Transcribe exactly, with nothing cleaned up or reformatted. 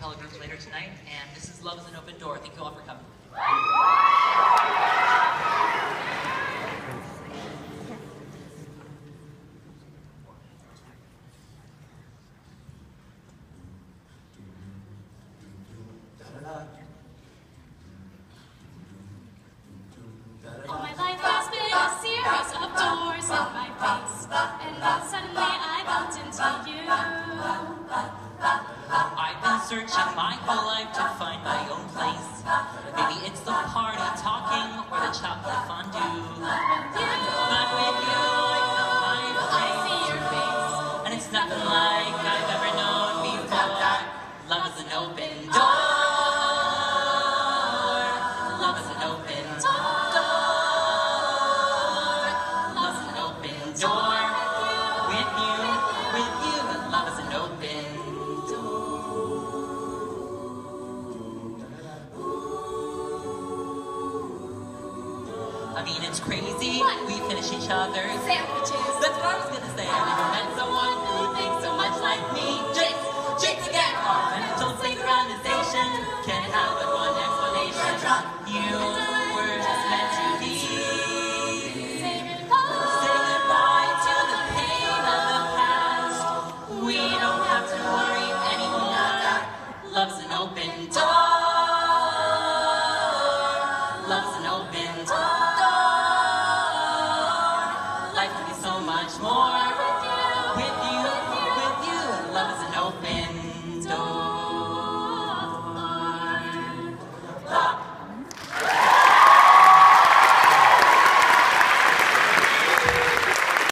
acapella groups later tonight, and this is Love is an Open Door. Thank you all for coming. All my life has been a series of doors in my face, and then suddenly I bumped into you. I've been searching my whole life to find my own place. Maybe it's the party talking or the chocolate fondue. But with you, I see your face, and it's nothing like I've ever known before. Love is an open door. Love is an open door. Love is an open door. With you, with you, love is an open door. I mean, it's crazy. What? We finish each other's Sandwiches. That's what I was gonna say. I never met someone